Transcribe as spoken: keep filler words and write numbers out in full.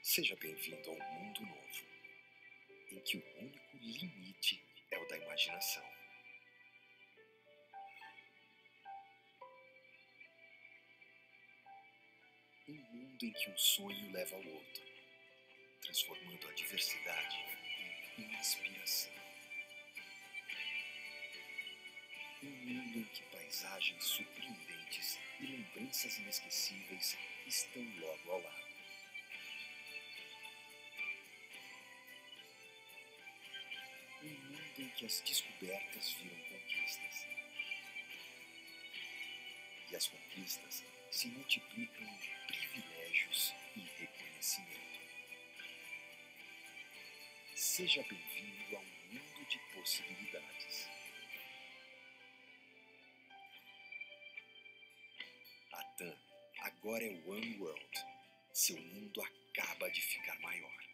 Seja bem-vindo a um mundo novo, em que o único limite é o da imaginação. Um mundo em que um sonho leva ao outro, transformando a diversidade em inspiração. Um mundo em que paisagens surpreendentes e lembranças inesquecíveis estão logo ao lado. Um mundo em que as descobertas viram conquistas. E as conquistas se multiplicam em privilégios e reconhecimento. Seja bem-vindo a um mundo de possibilidades. A TAM agora é One World. Seu mundo acaba de ficar maior.